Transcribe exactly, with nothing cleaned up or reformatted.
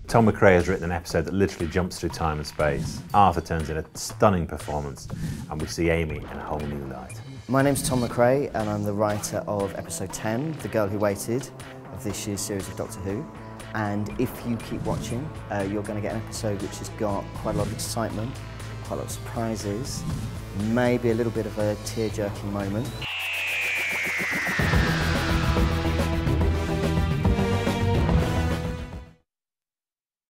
Tom MacRae has written an episode that literally jumps through time and space. Arthur turns in a stunning performance, and we see Amy in a whole new light. My name's Tom MacRae, and I'm the writer of episode ten, The Girl Who Waited, of this year's series of Doctor Who. And if you keep watching, uh, you're going to get an episode which has got quite a lot of excitement, quite a lot of surprises, maybe a little bit of a tear-jerking moment.